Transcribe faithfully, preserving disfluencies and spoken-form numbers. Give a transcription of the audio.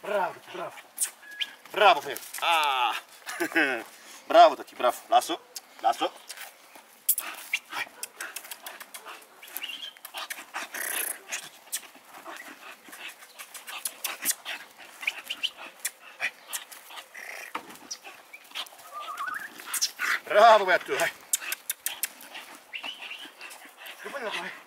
Bravo, bravo. Bravo, Feo. Ah. Bravo, Totti, bravo. Lasso, lasso. Bravo, Beato. Vai. Che poi la fai?